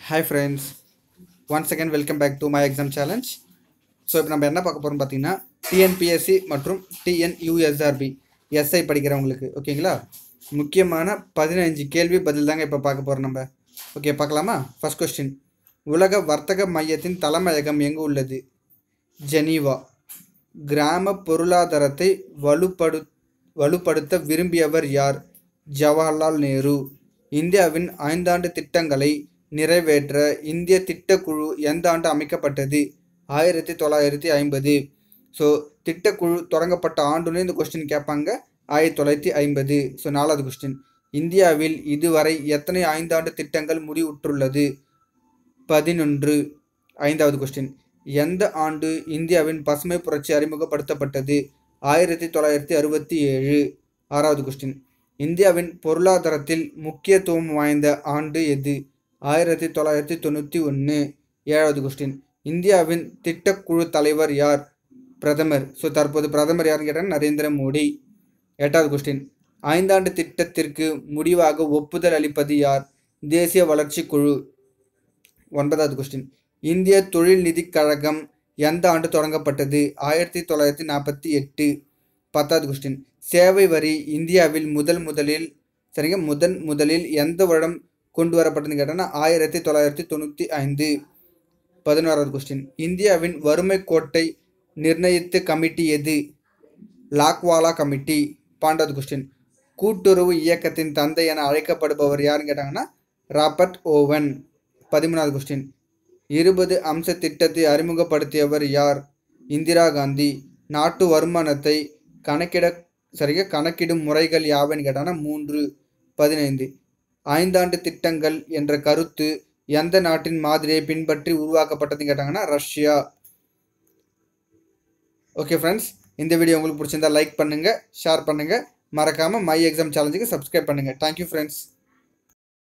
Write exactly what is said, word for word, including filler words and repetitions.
Hi friends, once again welcome back to my exam challenge. So இப்போ நம்ம என்ன பார்க்க போகிறோம் பார்த்தீங்கன்னா டிஎன்பிஎஸ்சி மற்றும் டிஎன்யூஎஸ்ஆர்பி எஸ்ஐ படிக்கிறவங்களுக்கு ஓகேங்களா முக்கியமான பதினஞ்சு கேள்வி பதில் தாங்க இப்போ பார்க்க போகிறோம் நம்ம. ஓகே பார்க்கலாமா? ஃபர்ஸ்ட் கொஸ்டின், உலக வர்த்தக மையத்தின் தலைமையகம் எங்கு உள்ளது? ஜெனீவா. கிராம பொருளாதாரத்தை வலுப்படு வலுப்படுத்த விரும்பியவர் யார்? ஜவஹர்லால் நேரு. இந்தியாவின் ஐந்தாண்டு திட்டங்களை நிறைவேற்ற இந்திய திட்டக்குழு எந்த ஆண்டு அமைக்கப்பட்டது? ஆயிரத்தி தொள்ளாயிரத்தி ஐம்பது. ஸோ திட்டக்குழு தொடங்கப்பட்ட ஆண்டுன்னு இந்த கொஸ்டின் கேட்பாங்க, ஆயிரத்தி தொள்ளாயிரத்தி ஐம்பது. ஸோ நாலாவது கொஸ்டின், இந்தியாவில் இதுவரை எத்தனை ஐந்தாண்டு திட்டங்கள் முடிவுற்றுள்ளது? பதினொன்று. ஐந்தாவது கொஸ்டின், எந்த ஆண்டு இந்தியாவின் பசுமை புரட்சி அறிமுகப்படுத்தப்பட்டது? ஆயிரத்தி தொள்ளாயிரத்தி அறுபத்தி ஏழு. ஆறாவது கொஸ்டின், இந்தியாவின் பொருளாதாரத்தில் முக்கியத்துவம் வாய்ந்த ஆண்டு எது? ஆயிரத்தி தொள்ளாயிரத்தி தொண்ணூற்றி ஒன்று. ஏழாவது கொஸ்டின், இந்தியாவின் திட்டக்குழு தலைவர் யார்? பிரதமர். ஸோ தற்போது பிரதமர் யாருன்னு கேட்டால் நரேந்திர மோடி. எட்டாவது கொஸ்டின், ஐந்தாண்டு திட்டத்திற்கு முடிவாக ஒப்புதல் அளிப்பது யார்? தேசிய வளர்ச்சி குழு. ஒன்பதாவது கொஸ்டின், இந்திய தொழில் நிதி கழகம் எந்த ஆண்டு தொடங்கப்பட்டது? ஆயிரத்தி தொள்ளாயிரத்தி நாற்பத்தி எட்டு. பத்தாவது கொஸ்டின், சேவை வரி இந்தியாவில் முதல் முதலில் சரிங்க முதன் முதலில் எந்த வருடம் கொண்டு வரப்பட்டதுன்னு கேட்டோன்னா ஆயிரத்தி தொள்ளாயிரத்தி தொண்ணூற்றி ஐந்து. பதினோராவது கொஸ்டின், இந்தியாவின் வறுமை கோட்டை நிர்ணயித்த கமிட்டி எது? லாக்வாலா கமிட்டி. பன்னெண்டாவது கொஸ்டின், கூட்டுறவு இயக்கத்தின் தந்தை என அழைக்கப்படுபவர் யாருன்னு கேட்டாங்கன்னா ராபர்ட் ஓவன். பதிமூணாவது கொஸ்டின், இருபது அம்ச திட்டத்தை அறிமுகப்படுத்தியவர் யார்? இந்திரா காந்தி. நாட்டு வருமானத்தை கணக்கிட சரிங்க கணக்கிடும் முறைகள் யாவைன்னு கேட்டாங்கன்னா மூன்று. பதினைந்து, ஐந்தாண்டு திட்டங்கள் என்ற கருத்து எந்த நாட்டின் மாதிரியை பின்பற்றி உருவாக்கப்பட்டதுன்னு கேட்டாங்கன்னா ரஷ்யா. ஓகே ஃப்ரெண்ட்ஸ், இந்த வீடியோ உங்களுக்கு பிடிச்சிருந்தா லைக் பண்ணுங்கள், ஷேர் பண்ணுங்கள், மறக்காமல் மை எக்ஸாம் சேலஞ்சுக்கு சப்ஸ்கிரைப் பண்ணுங்கள். Thank you friends.